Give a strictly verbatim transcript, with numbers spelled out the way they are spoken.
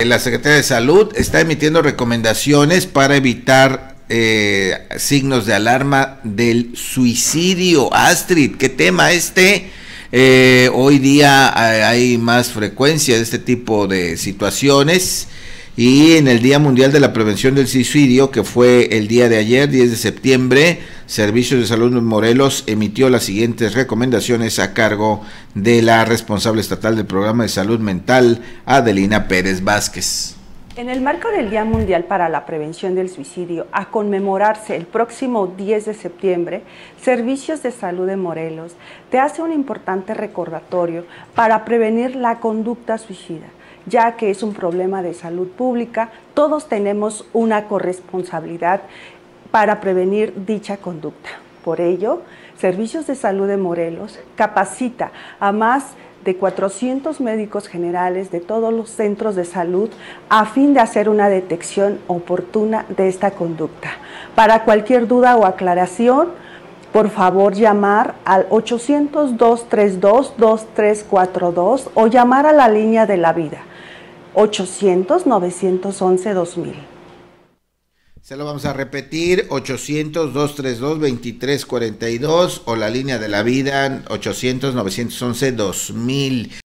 la Secretaría de Salud está emitiendo recomendaciones para evitar eh, signos de alarma del suicidio. Astrid, ¿qué tema este? Eh, hoy día hay más frecuencia de este tipo de situaciones, y en el Día Mundial de la Prevención del Suicidio, que fue el día de ayer, diez de septiembre, Servicios de Salud Morelos emitió las siguientes recomendaciones a cargo de la responsable estatal del Programa de Salud Mental, Adelina Pérez Vázquez. En el marco del Día Mundial para la Prevención del Suicidio, a conmemorarse el próximo diez de septiembre, Servicios de Salud de Morelos te hace un importante recordatorio para prevenir la conducta suicida, ya que es un problema de salud pública. Todos tenemos una corresponsabilidad para prevenir dicha conducta. Por ello, Servicios de Salud de Morelos capacita a más de cuatrocientos médicos generales de todos los centros de salud a fin de hacer una detección oportuna de esta conducta. Para cualquier duda o aclaración, por favor llamar al ochocientos, dos treinta y dos, veintitrés cuarenta y dos o llamar a la línea de la vida, ochocientos, novecientos once, dos mil. Se lo vamos a repetir, ochocientos, dos treinta y dos, veintitrés cuarenta y dos o la línea de la vida, ochocientos, novecientos once, dos mil.